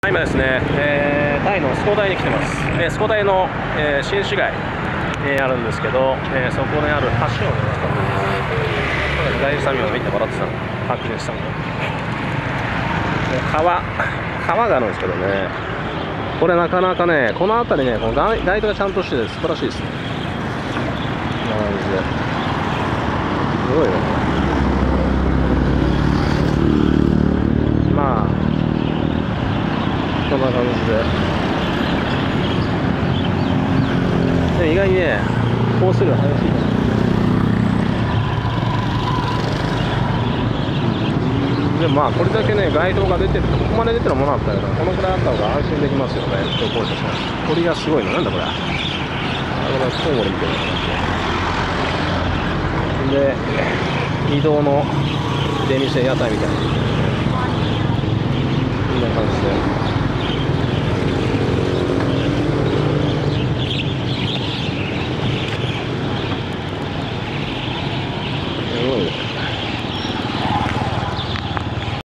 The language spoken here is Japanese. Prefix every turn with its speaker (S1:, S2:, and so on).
S1: 今ですね、タイのスコダイに来てます。スコダイの、新市街、あるんですけど、そこにある橋を目指したんです。大事さみを見てもらってたの、確認したので、川があるんですけどね、これなかなかね、この辺りね、このライトがちゃんとしてて素晴らしいですね。こんな感じで、すごいね。まあこんな感じで、意外にね、コース量激しいから。でもまあ、これだけね、街灯が出てると、ここまで出てるものだったら、このくらいあった方が安心できますよね、旅行者さん。鳥がすごいの、なんだこれ。これ、コウモリみたいな。で、移動の出店、屋台みたいな。こんな感じで。